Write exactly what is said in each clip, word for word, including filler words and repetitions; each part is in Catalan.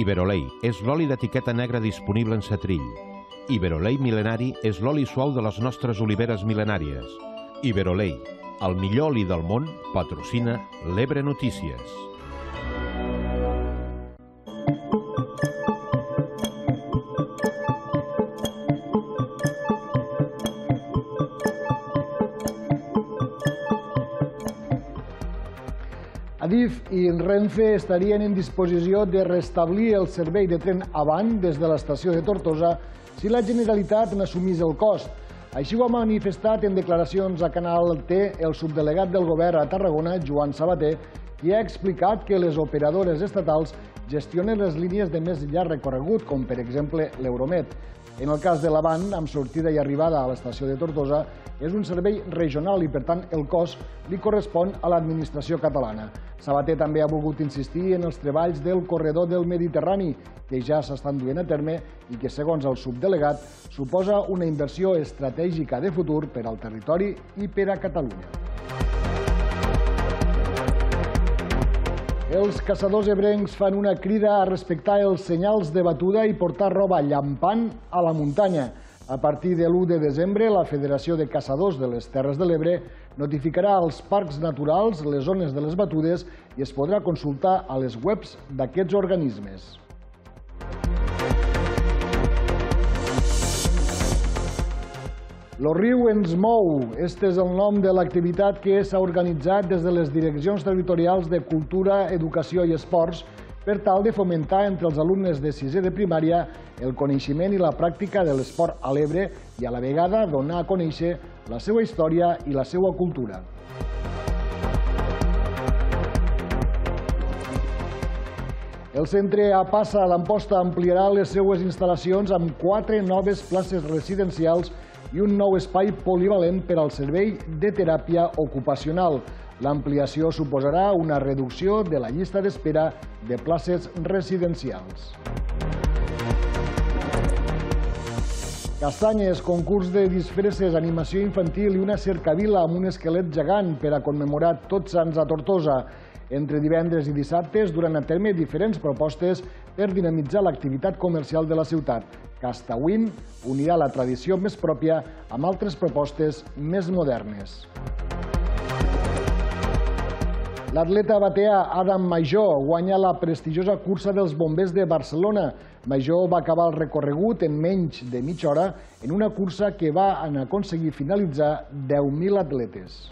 Iberolei és l'oli d'etiqueta negra disponible en setrill. Iberolei mil·lenari és l'oli suau de les nostres oliveres mil·lenàries. Iberolei, el millor oli del món, patrocina l'Ebre Notícies. Adif i Renfe estarien en disposició de restablir el servei de tren Avant des de l'estació de Tortosa si la Generalitat n'assumís el cost. Així ho ha manifestat en declaracions a Canal T el subdelegat del govern a Tarragona, Joan Sabater, qui ha explicat que les operadores estatals gestionen les línies de més llarg recorregut, com per exemple l'Euromed. En el cas de l'Avant, amb sortida i arribada a l'estació de Tortosa, és un servei regional i, per tant, el cost li correspon a l'administració catalana. Sabater també ha volgut insistir en els treballs del corredor del Mediterrani, que ja s'estan duent a terme i que, segons el subdelegat, suposa una inversió estratègica de futur per al territori i per a Catalunya. Els caçadors ebrencs fan una crida a respectar els senyals de batuda i portar roba llampant a la muntanya. A partir de l'u de desembre, la Federació de Caçadors de les Terres de l'Ebre notificarà als parcs naturals les zones de les batudes i es podrà consultar a les webs d'aquests organismes. Lo riu ens mou. Este és el nom de l'activitat que s'ha organitzat des de les direccions territorials de Cultura, Educació i Esports per tal de fomentar entre els alumnes de sisè de primària el coneixement i la pràctica de l'esport a l'Ebre i a la vegada donar a conèixer la seva història i la seva cultura. El centre A Passa d'Amposta ampliarà les seues instal·lacions amb quatre noves places residencials i un nou espai polivalent per al servei de teràpia ocupacional. L'ampliació suposarà una reducció de la llista d'espera de places residencials. Castanyes, concurs de disfresses, animació infantil i una cercavila amb un esquelet gegant per a commemorar Tots Sants a Tortosa. Entre divendres i dissabtes duran a terme diferents propostes per dinamitzar l'activitat comercial de la ciutat. Castawin unirà la tradició més pròpia amb altres propostes més modernes. L'atleta bateà Adam Major guanya la prestigiosa cursa dels bombers de Barcelona. Major va acabar el recorregut en menys de mitja hora en una cursa que va aconseguir finalitzar deu mil atletes.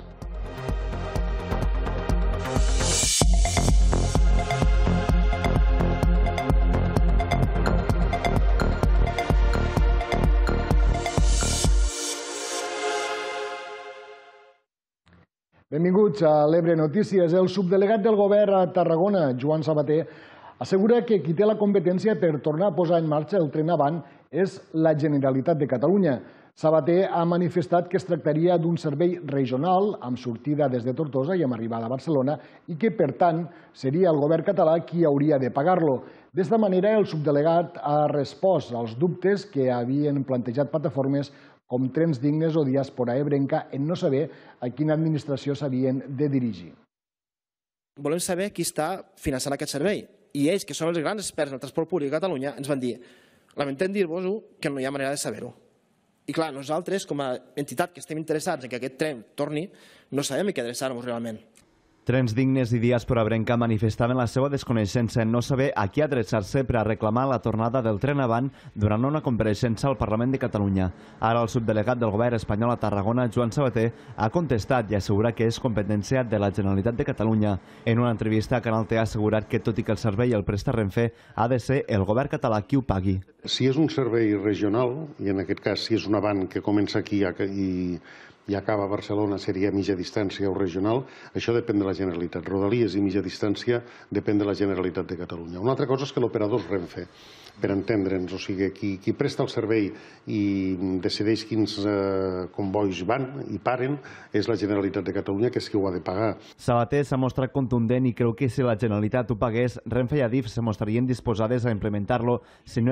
Benvinguts a l'Ebre Notícies. El subdelegat del govern a Tarragona, Joan Sabater, assegura que qui té la competència per tornar a posar en marxa el tren Avant és la Generalitat de Catalunya. Sabater ha manifestat que es tractaria d'un servei regional amb sortida des de Tortosa i amb arribada a Barcelona i que, per tant, seria el govern català qui hauria de pagar-lo. D'esta manera, el subdelegat ha respost als dubtes que havien plantejat plataformes com Trens Dignes o Diàspora Ebrenca en no saber a quina administració s'havien de dirigir. Volem saber qui està finançant aquest servei. I ells, que són els grans experts en el transport públic a Catalunya, ens van dir: lamentem dir-vos-ho, que no hi ha manera de saber-ho. I clar, nosaltres, com a entitat que estem interessats en que aquest tren torni, no sabem a què adreçar-nos realment. Trens Dignes i Diàspora Ebrenca manifestaven la seva desconeixença en no saber a qui adreçar-se per a reclamar la tornada del tren Avant durant una compareixença al Parlament de Catalunya. Ara el subdelegat del govern espanyol a Tarragona, Joan Sabater, ha contestat i assegura que és competència de la Generalitat de Catalunya. En una entrevista, Canal T ha assegurat que, tot i que el servei el presta Renfe, ha de ser el govern català qui ho pagui. Si és un servei regional, i en aquest cas si és un Avant que comença aquí i i acaba a Barcelona, seria mitja distància o regional, això depèn de la Generalitat. Rodalies i mitja distància depèn de la Generalitat de Catalunya. Una altra cosa és que l'operador és Renfe, per entendre'ns, o sigui, qui, qui presta el servei i decideix quins eh, convois van i paren és la Generalitat de Catalunya, que és qui ho ha de pagar. Sabater s'ha mostrat contundent i creu que si la Generalitat ho pagués, Renfe i Adif se mostrarien disposades a implementar-lo si no hi hagués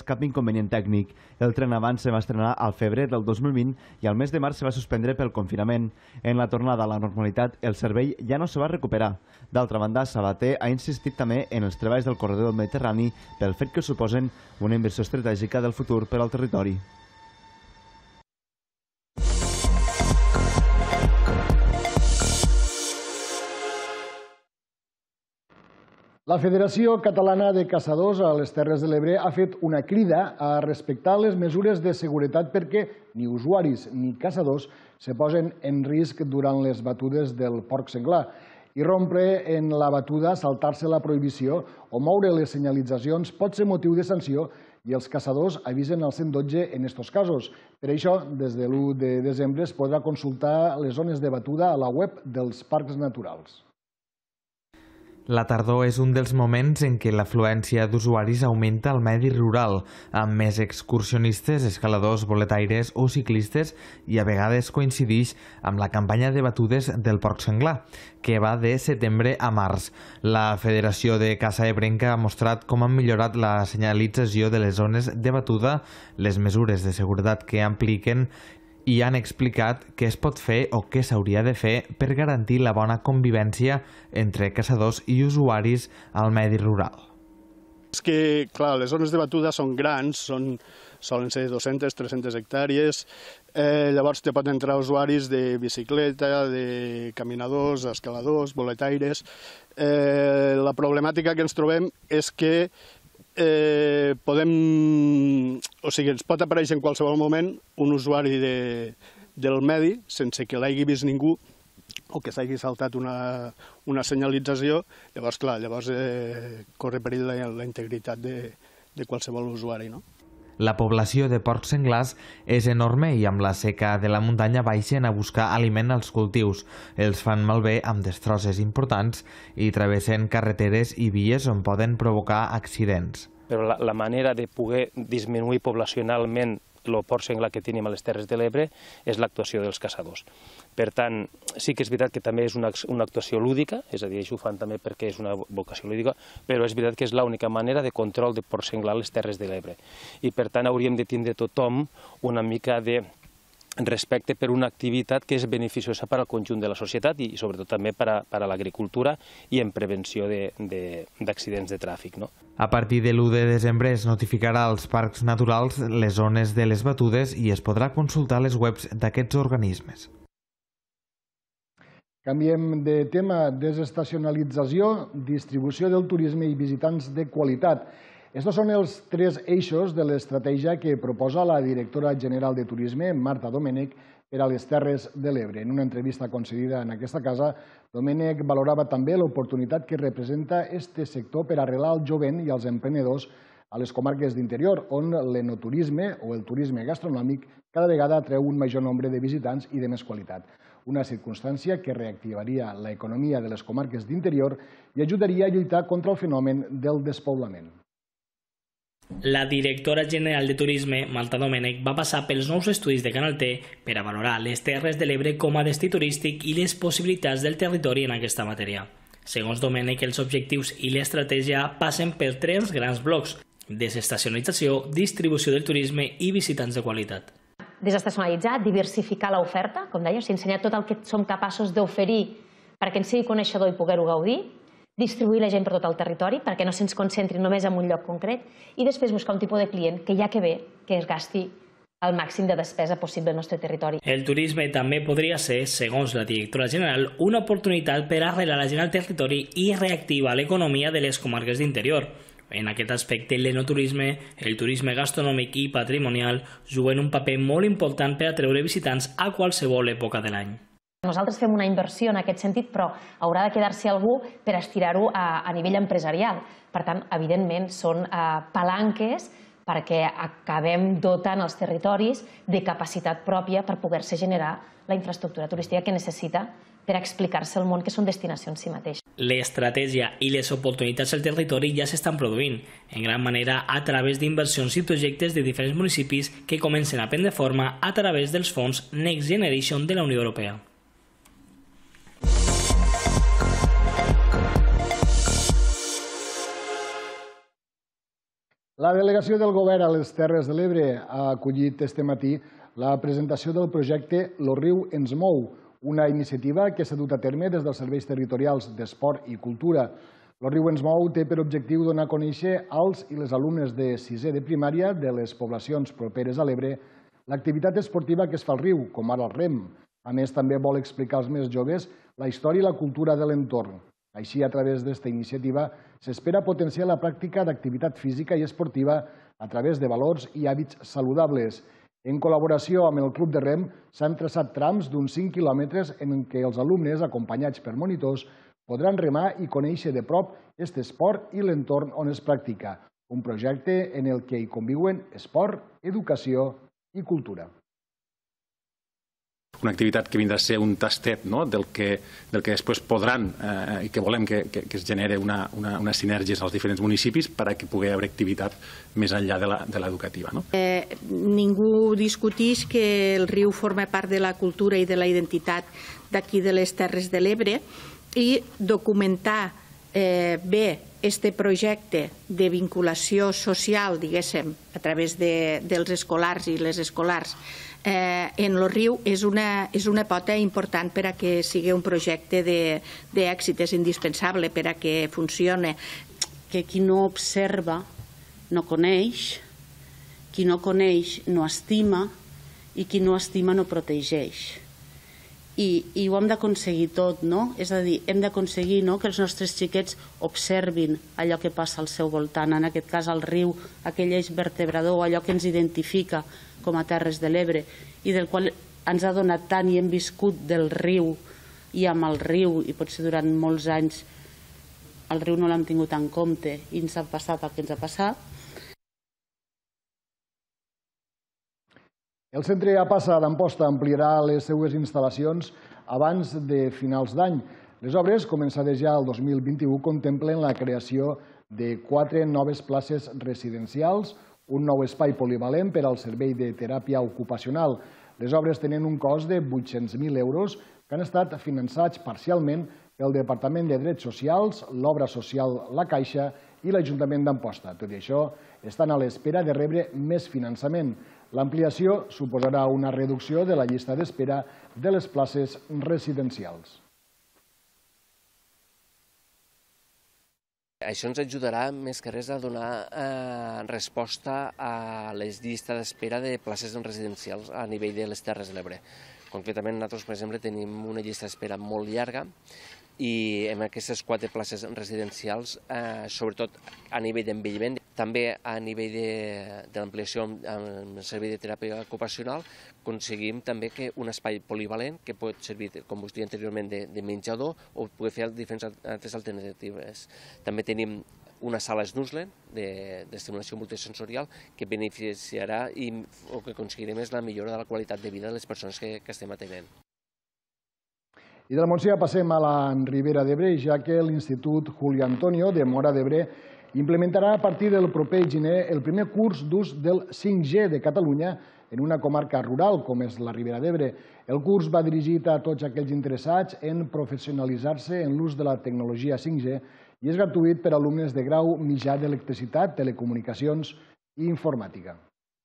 cap inconvenient tècnic. El tren avant se va estrenar al febrer del dos mil vint i al mes de març se va suspendre pel confinament. En la tornada a la normalitat, el servei ja no se va recuperar. D'altra banda, Sabater ha insistit també en els treballs del corredor del Mediterrani pel fet que suposen una inversió estratègica del futur per al territori. La Federació Catalana de Caçadors a les Terres de l'Ebre ha fet una crida a respectar les mesures de seguretat perquè ni usuaris ni caçadors se posen en risc durant les batudes del porc senglar. I rompre en la batuda, saltar-se la prohibició o moure les senyalitzacions pot ser motiu de sanció i els caçadors avisen al cent dotze en aquests casos. Per això, des de l'u de desembre es podrà consultar les zones de batuda a la web dels parcs naturals. La tardor és un dels moments en què l'afluència d'usuaris augmenta al medi rural, amb més excursionistes, escaladors, boletaires o ciclistes, i a vegades coincideix amb la campanya de batudes del porc senglar, que va de setembre a març. La Federació de Caça Ebrenca ha mostrat com han millorat la senyalització de les zones de batuda, les mesures de seguretat que apliquen i han explicat què es pot fer o què s'hauria de fer per garantir la bona convivència entre caçadors i usuaris al medi rural. És que, clar, les zones de batuda són grans, són, solen ser dues-centes a tres-centes hectàrees, eh, llavors te poden entrar usuaris de bicicleta, de caminadors, escaladors, boletaires. Eh, la problemàtica que ens trobem és que Eh, podem, o sigui, ens pot aparèixer en qualsevol moment un usuari de, del medi sense que l'hagi vist ningú o que s'hagi saltat una, una senyalització, llavors, clar, llavors eh, corre perill la, la integritat de, de qualsevol usuari, no? La població de porcs senglars és enorme i amb la seca de la muntanya baixen a buscar aliment als cultius. Els fan malbé amb destrosses importants i travessen carreteres i vies on poden provocar accidents. Però la, la manera de poder disminuir poblacionalment el porc senglar que tenim a les Terres de l'Ebre és l'actuació dels caçadors. Per tant, sí que és veritat que també és una, una actuació lúdica, és a dir, això ho fan també perquè és una vocació lúdica, però és veritat que és l'única manera de control de porc senglar a les Terres de l'Ebre. I per tant hauríem de tindre tothom una mica de respecte per una activitat que és beneficiosa per al conjunt de la societat i sobretot també per a, per a l'agricultura i en prevenció d'accidents de, de, de tràfic. No? A partir de l'u de desembre es notificarà als parcs naturals les zones de les batudes i es podrà consultar les webs d'aquests organismes. Canviem de tema, desestacionalització, distribució del turisme i visitants de qualitat. Estos són els tres eixos de l'estratègia que proposa la directora general de Turisme, Marta Domènech, per a les Terres de l'Ebre. En una entrevista concedida en aquesta casa, Domènech valorava també l'oportunitat que representa este sector per arrelar el jovent i els emprenedors a les comarques d'interior, on l'enoturisme o el turisme gastronòmic cada vegada atreu un major nombre de visitants i de més qualitat. Una circumstància que reactivaria l'economia de les comarques d'interior i ajudaria a lluitar contra el fenomen del despoblament. La directora general de Turisme, Marta Domènech, va passar pels nous estudis de Canal T per a valorar les Terres de l'Ebre com a destí turístic i les possibilitats del territori en aquesta matèria. Segons Domènech, els objectius i l'estratègia passen per tres grans blocs: desestacionalització, distribució del turisme i visitants de qualitat. Desestacionalitzar, diversificar l'oferta, com deia, ensenyar tot el que som capaços d'oferir perquè en sigui coneixedor i poder-ho gaudir, distribuir la gent per tot el territori perquè no se'ns concentri només en un lloc concret i després buscar un tipus de client que ja que ve, que es gasti el màxim de despesa possible al nostre territori. El turisme també podria ser, segons la directora general, una oportunitat per arrelar la gent al territori i reactivar l'economia de les comarques d'interior. En aquest aspecte, l'enoturisme, el turisme gastronòmic i patrimonial juguen un paper molt important per atreure visitants a qualsevol època de l'any. Nosaltres fem una inversió en aquest sentit, però haurà de quedar-se algú per estirar-ho a, a nivell empresarial. Per tant, evidentment, són eh, palanques perquè acabem dotant els territoris de capacitat pròpia per poder-se generar la infraestructura turística que necessita per explicar-se al món que són destinació en si mateix. L'estratègia i les oportunitats al territori ja s'estan produint, en gran manera a través d'inversions i projectes de diferents municipis que comencen a prendre forma a través dels fons Next Generation de la Unió Europea. La delegació del Govern a les Terres de l'Ebre ha acollit este matí la presentació del projecte Lo riu ens mou, una iniciativa que s'ha dut a terme des dels serveis territorials d'esport i cultura. Lo riu ens mou té per objectiu donar a conèixer als i les alumnes de sisè de primària de les poblacions properes a l'Ebre l'activitat esportiva que es fa al riu, com ara el rem. A més, també vol explicar als més joves la història i la cultura de l'entorn. Així, a través d'esta iniciativa, s'espera potenciar la pràctica d'activitat física i esportiva a través de valors i hàbits saludables. En col·laboració amb el Club de Rem, s'han traçat trams d'uns cinc quilòmetres en què els alumnes, acompanyats per monitors, podran remar i conèixer de prop aquest esport i l'entorn on es practica. Un projecte en el que hi conviuen esport, educació i cultura. Una activitat que vindrà a ser un tastet del que després podran i que volem que es generi una sinergia als diferents municipis perquè pugui haver activitat més enllà de l'educativa. Ningú discuteix que el riu forma part de la cultura i de la identitat d'aquí de les Terres de l'Ebre i documentar bé este projecte de vinculació social, diguéssim, a través dels escolars i les escolars en el riu és una pota important per a que sigui un projecte d'èxit, és indispensable per a que funcioni. Que qui no observa no coneix, qui no coneix no estima i qui no estima no protegeix. I ho hem d'aconseguir tot, no? És a dir, hem d'aconseguir que els nostres xiquets observin allò que passa al seu voltant, en aquest cas al riu, aquell eix vertebrador, allò que ens identifica com a Terres de l'Ebre i del qual ens ha donat tant i hem viscut del riu i amb el riu i potser durant molts anys el riu no l'hem tingut en compte i ens ha passat el que ens ha passat. El centre APASA d'Amposta ampliarà les seues instal·lacions abans de finals d'any. Les obres, començades ja el dos mil vint-i-u, contemplen la creació de quatre noves places residencials, un nou espai polivalent per al servei de teràpia ocupacional. Les obres tenen un cost de vuit-cents mil euros que han estat finançats parcialment pel Departament de Drets Socials, l'Obra Social La Caixa i l'Ajuntament d'Amposta. Tot i això, estan a l'espera de rebre més finançament. L'ampliació suposarà una reducció de la llista d'espera de les places residencials. Això ens ajudarà més que res a donar resposta a les llistes d'espera de places residencials a nivell de les Terres de l'Ebre. Concretament, nosaltres, per exemple, tenim una llista d'espera molt llarga i en aquestes quatre places residencials, sobretot a nivell d'envelliment, també a nivell de l'ampliació amb el servei de teràpia ocupacional, aconseguim també que un espai polivalent que pot servir, com us deia anteriorment, de menjador o poder fer diferents altres alternatives. També tenim una sala Snuzzlen d'estimulació multisensorial que beneficiarà i el que aconseguirem és la millora de la qualitat de vida de les persones que estem atenent. I de la Montsià passem a la Ribera d'Ebre, ja que l'Institut Julio Antonio de Móra d'Ebre implementarà a partir del proper gener el primer curs d'ús del cinc G de Catalunya en una comarca rural com és la Ribera d'Ebre. El curs va dirigit a tots aquells interessats en professionalitzar-se en l'ús de la tecnologia cinc G i és gratuït per a alumnes de grau mitjà d'electricitat, telecomunicacions i informàtica.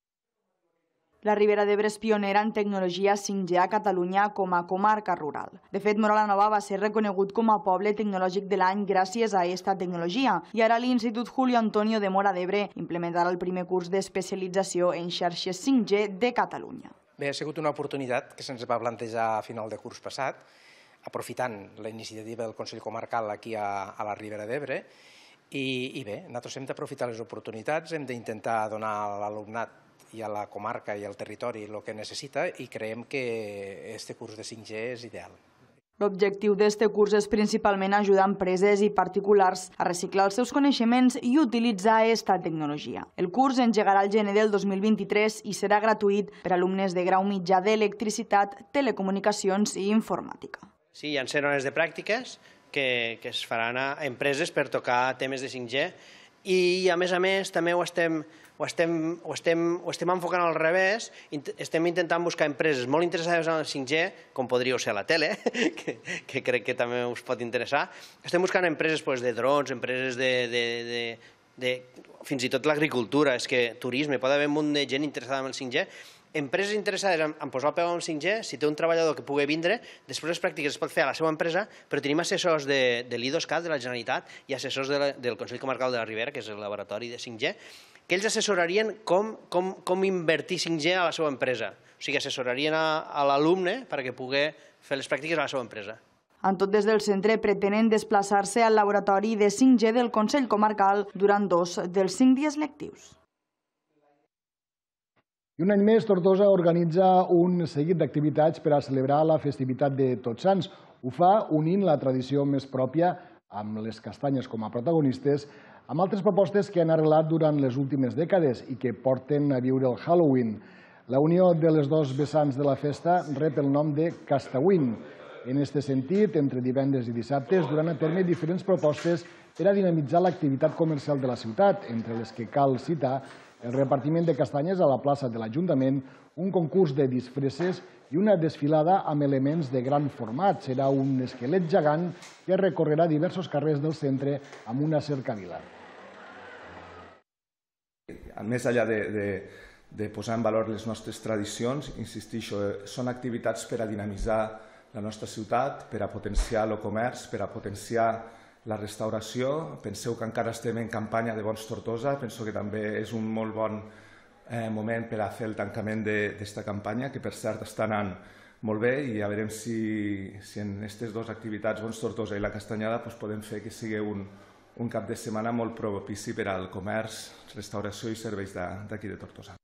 La Ribera d'Ebre és pionera en tecnologia cinc G a Catalunya com a comarca rural. De fet, Móra la Nova va ser reconegut com a poble tecnològic de l'any gràcies a aquesta tecnologia i ara l'Institut Julio Antonio de Móra d'Ebre implementarà el primer curs d'especialització en xarxes cinc G de Catalunya. Bé, ha sigut una oportunitat que se'ns va plantejar a final de curs passat, aprofitant la iniciativa del Consell Comarcal aquí a la Ribera d'Ebre. I bé, nosaltres hem d'aprofitar les oportunitats, hem d'intentar donar a l'alumnat i a la comarca i al territori el que necessita i creiem que aquest curs de cinc G és ideal. L'objectiu d'aquest curs és principalment ajudar empreses i particulars a reciclar els seus coneixements i utilitzar aquesta tecnologia. El curs engegarà el gener del dos mil vint-i-tres i serà gratuït per a alumnes de grau mitjà d'electricitat, telecomunicacions i informàtica. Sí, hi ha hores de pràctiques que es faran a empreses per tocar temes de cinc G i, a més a més, també ho estem ho estem enfocant al revés, estem intentant buscar empreses molt interessades en el cinc G, com podria ser la tele, que crec que també us pot interessar. Estem buscant empreses de drons, empreses fins i tot l'agricultura, és que turisme, pot haver un munt de gent interessada en el cinc G, empreses interessades en posar el peu en el cinc G, si té un treballador que pugui vindre, després les pràctiques es pot fer a la seva empresa, però tenim assessors de l'I dos C A T, de la Generalitat, i assessors del Consell Comarcal de la Ribera, que és el laboratori de cinc G, que ells assessorarien com invertir cinc G a la seva empresa. O sigui, assessorarien a l'alumne perquè pugui fer les pràctiques a la seva empresa. En tot, des del centre pretenen desplaçar-se al laboratori de cinc G del Consell Comarcal durant dos dels cinc dies lectius. I un any més, Tortosa organitza un seguit d'activitats per a celebrar la festivitat de Tots Sants. Ho fa unint la tradició més pròpia, amb les castanyes com a protagonistes, amb altres propostes que han arrelat durant les últimes dècades i que porten a viure el Halloween. La unió de les dos vessants de la festa rep el nom de Castawin. En aquest sentit, entre divendres i dissabtes, duran a terme diferents propostes per a dinamitzar l'activitat comercial de la ciutat, entre les que cal citar el repartiment de castanyes a la plaça de l'Ajuntament, un concurs de disfresses i una desfilada amb elements de gran format. Serà un esquelet gegant que recorrerà diversos carrers del centre amb una cercavila. Més enllà de posar en valor les nostres tradicions, insistixo, són activitats per a dinamitzar la nostra ciutat, per a potenciar el comerç, per a potenciar la restauració. Penseu que encara estem en campanya de Bons Tortosa, penso que també és un molt bon moment per a fer el tancament d'aquesta campanya, que per cert està anant molt bé, i ja veurem si en aquestes dues activitats, Bons Tortosa i la Castanyada, podem fer que sigui un cap de setmana molt propici per al comerç, restauració i serveis d'aquí de Tortosa.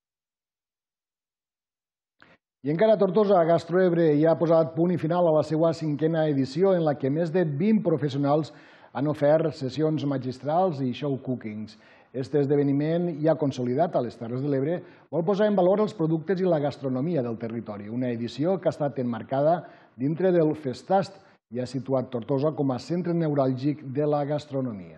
I encara a Tortosa, Gastroebre ja ha posat punt i final a la seva cinquena edició, en la que més de vint professionals han ofert sessions magistrals i show cookings. Este esdeveniment, ja consolidat a les Terres de l'Ebre, vol posar en valor els productes i la gastronomia del territori. Una edició que ha estat emmarcada dintre del Festast i ha situat Tortosa com a centre neuràlgic de la gastronomia.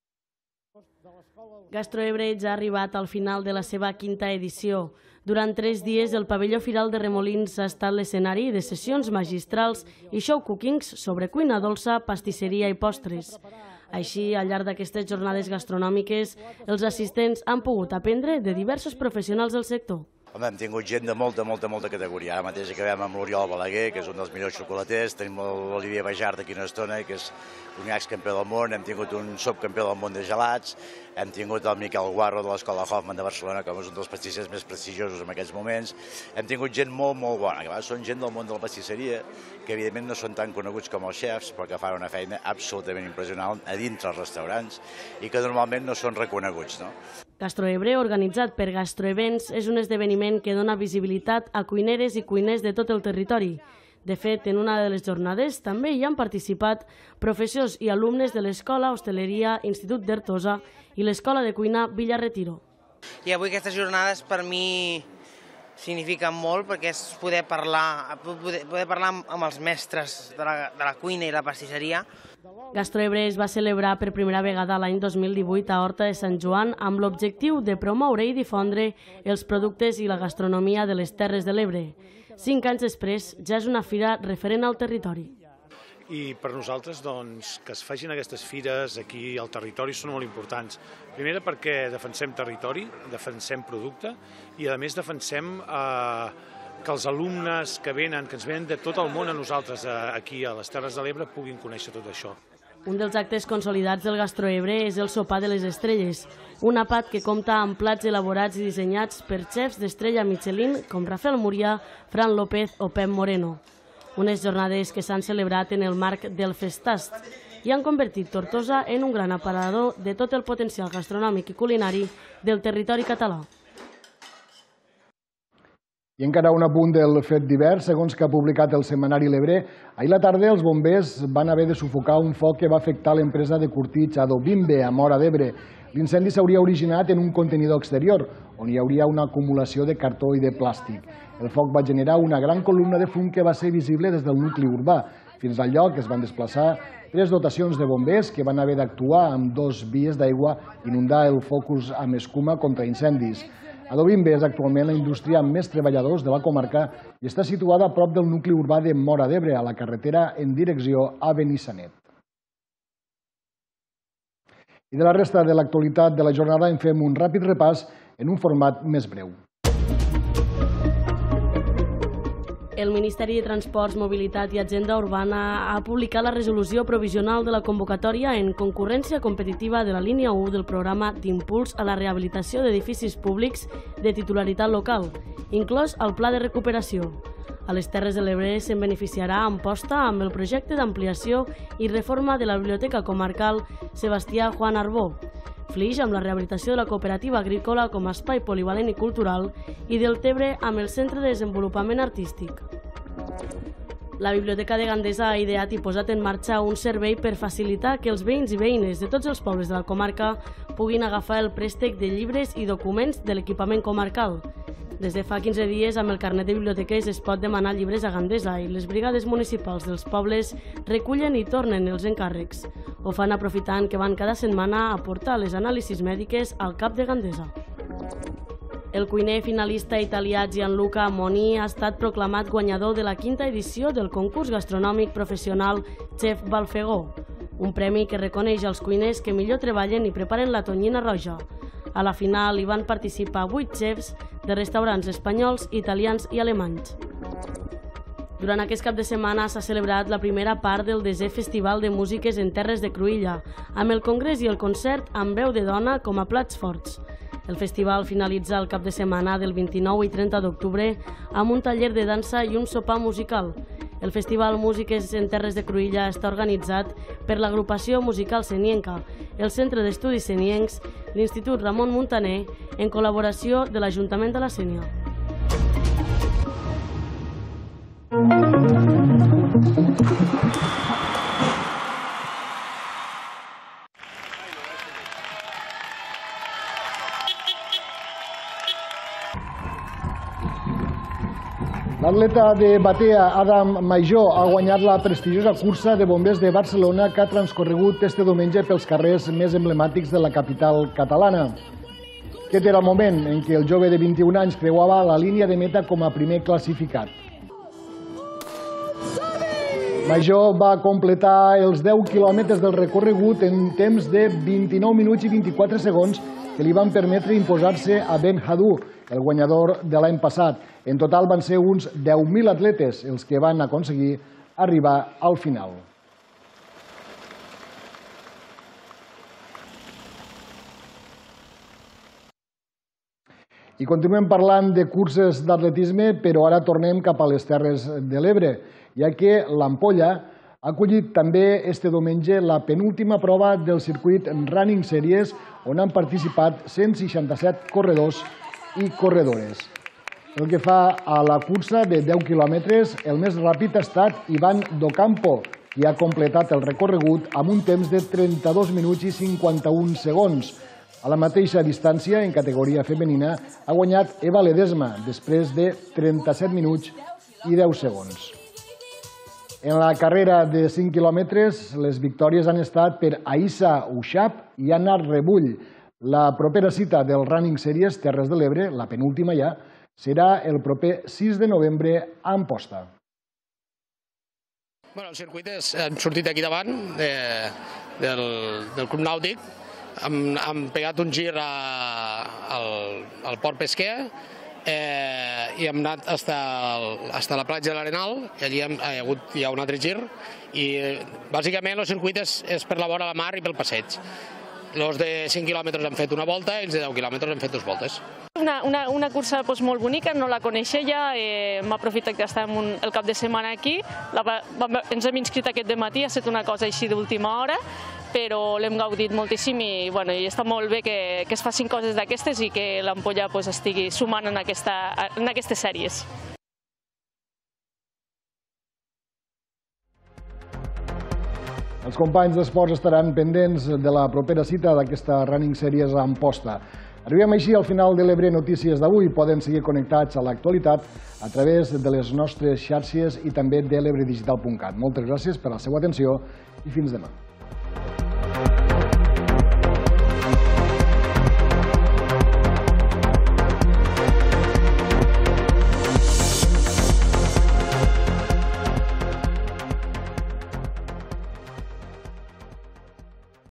Gastroebre ja ha arribat al final de la seva quinta edició. Durant tres dies, el pavelló Firal de Remolins ha estat l'escenari de sessions magistrals i show cookings sobre cuina dolça, pastisseria i postres. Així, al llarg d'aquestes jornades gastronòmiques, els assistents han pogut aprendre de diversos professionals del sector. Home, hem tingut gent de molta, molta, molta categoria. Ara mateix acabem amb l'Oriol Balaguer, que és un dels millors xocolaters, tenim l'Olivier Bajard d'aquí una estona, que és un excampió del món, hem tingut un subcampió del món de gelats, hem tingut el Miquel Guarro de l'Escola Hoffman de Barcelona, que és un dels pastissers més prestigiosos en aquests moments. Hem tingut gent molt, molt bona, que són gent del món de la pastisseria, que evidentment no són tan coneguts com els xefs, però que fan una feina absolutament impressionant a dintre els restaurants i que normalment no són reconeguts. Gastroebre, organitzat per Gastroevents, és un esdeveniment que dona visibilitat a cuineres i cuiners de tot el territori. De fet, en una de les jornades també hi han participat professors i alumnes de l'Escola Hostaleria Institut d'Artosa i l'Escola de Cuina Villa Retiro. I avui aquestes jornades per mi signifiquen molt perquè és poder parlar, poder, poder parlar amb els mestres de la, de la cuina i la pastisseria. Gastroebre es va celebrar per primera vegada l'any dos mil divuit a Horta de Sant Joan amb l'objectiu de promoure i difondre els productes i la gastronomia de les Terres de l'Ebre. Cinc anys després ja és una fira referent al territori. I per nosaltres doncs, que es facin aquestes fires aquí al territori són molt importants. Primera perquè defensem territori, defensem producte i a més defensem eh, que els alumnes que venen, que ens venen de tot el món a nosaltres aquí a les Terres de l'Ebre puguin conèixer tot això. Un dels actes consolidats del Gastroebre és el sopar de les estrelles, un àpat que compta amb plats elaborats i dissenyats per xefs d'estrella Michelin com Rafael Murià, Fran López o Pep Moreno. Unes jornades que s'han celebrat en el marc del Festast i han convertit Tortosa en un gran aparador de tot el potencial gastronòmic i culinari del territori català. I encara un apunt del fet divers, segons que ha publicat el setmanari L'Ebre, ahir la tarda els bombers van haver de sufocar un foc que va afectar l'empresa de curtitx Adobimbe, a Móra d'Ebre. L'incendi s'hauria originat en un contenidor exterior, on hi hauria una acumulació de cartó i de plàstic. El foc va generar una gran columna de fum que va ser visible des del nucli urbà. Fins al lloc es van desplaçar tres dotacions de bombers que van haver d'actuar amb dos vies d'aigua i inundar el focus amb escuma contra incendis. Adobimbe és actualment la indústria amb més treballadors de la comarca i està situada a prop del nucli urbà de Móra d'Ebre, a la carretera en direcció a Benissanet. I de la resta de l'actualitat de la jornada en fem un ràpid repàs en un format més breu. El Ministeri de Transports, Mobilitat i Agenda Urbana ha publicat la resolució provisional de la convocatòria en concurrència competitiva de la línia u del programa d'impuls a la rehabilitació d'edificis públics de titularitat local, inclòs el Pla de Recuperació. A les Terres de l'Ebre se'n beneficiarà Amposta amb el projecte d'ampliació i reforma de la Biblioteca Comarcal Sebastià Juan Arbó, Flix amb la rehabilitació de la cooperativa agrícola com a espai polivalent i cultural i Deltebre amb el Centre de Desenvolupament Artístic. La Biblioteca de Gandesa ha ideat i posat en marxa un servei per facilitar que els veïns i veïnes de tots els pobles de la comarca puguin agafar el préstec de llibres i documents de l'equipament comarcal. Des de fa quinze dies, amb el carnet de biblioteques es pot demanar llibres a Gandesa i les brigades municipals dels pobles recullen i tornen els encàrrecs. Ho fan aprofitant que van cada setmana a portar les anàlisis mèdiques al cap de Gandesa. El cuiner finalista italià Gianluca Moni ha estat proclamat guanyador de la quinta edició del concurs gastronòmic professional Chef Balfegó, un premi que reconeix els cuiners que millor treballen i preparen la tonyina roja. A la final hi van participar vuit xefs de restaurants espanyols, italians i alemanys. Durant aquest cap de setmana s'ha celebrat la primera part del desè Festival de Músiques en Terres de Cruïlla, amb el congrés i el concert amb veu de dona com a plats forts. El festival finalitza el cap de setmana del vint-i-nou i trenta d'octubre amb un taller de dansa i un sopar musical. El Festival Músiques en Terres de Cruïlla està organitzat per l'agrupació musical senienca, el Centre d'Estudis Seniencs, l'Institut Ramon Muntaner, en col·laboració de l'Ajuntament de la Sénia. L'atleta de Batea, Adam Majó, ha guanyat la prestigiosa cursa de bombers de Barcelona que ha transcorregut este diumenge pels carrers més emblemàtics de la capital catalana. Aquest era el moment en què el jove de vint-i-un anys creuava la línia de meta com a primer classificat. Majó va completar els deu quilòmetres del recorregut en temps de vint-i-nou minuts i vint-i-quatre segons que li van permetre imposar-se a Ben Hadou, el guanyador de l'any passat. En total van ser uns deu mil atletes els que van aconseguir arribar al final. I continuem parlant de curses d'atletisme, però ara tornem cap a les Terres de l'Ebre, ja que l'Ampolla ha acollit també este diumenge la penúltima prova del circuit Running Series, on han participat cent seixanta-set corredors i corredores. Pel que fa a la cursa de deu quilòmetres, el més ràpid ha estat Ivan Docampo, qui ha completat el recorregut amb un temps de trenta-dos minuts i cinquanta-un segons. A la mateixa distància, en categoria femenina, ha guanyat Eva Ledesma, després de trenta-set minuts i deu segons. En la carrera de cinc quilòmetres, les victòries han estat per Aïssa Ushab i Anna Rebull. La propera cita del Running Series Terres de l'Ebre, la penúltima ja, serà el proper sis de novembre a Amposta. El circuit hem sortit aquí davant del Club Nàutic, hem pegat un gir al Port Pesquer i hem anat fins a la platja de l'Arenal, i allí hi ha un altre gir, i bàsicament el circuit és per la vora de la mar i pel passeig. Els de cinc quilòmetres han fet una volta i els de deu quilòmetres han fet dues voltes. Una, una, una cursa pues, molt bonica, no la coneixia, eh, m'ha aprofitat que estàvem un, el cap de setmana aquí, la, va, ens hem inscrit aquest dematí, ha estat una cosa així d'última hora, però l'hem gaudit moltíssim i, bueno, i està molt bé que, que es facin coses d'aquestes i que l'Ampolla pues, estigui sumant en, aquesta, en aquestes sèries. Els companys d'esports estaran pendents de la propera cita d'aquesta Running Series a Amposta. Arribem així al final de l'Ebre Notícies d'avui. Poden seguir connectats a l'actualitat a través de les nostres xarxes i també de l'ebredigital punt cat. Moltes gràcies per la seva atenció i fins demà.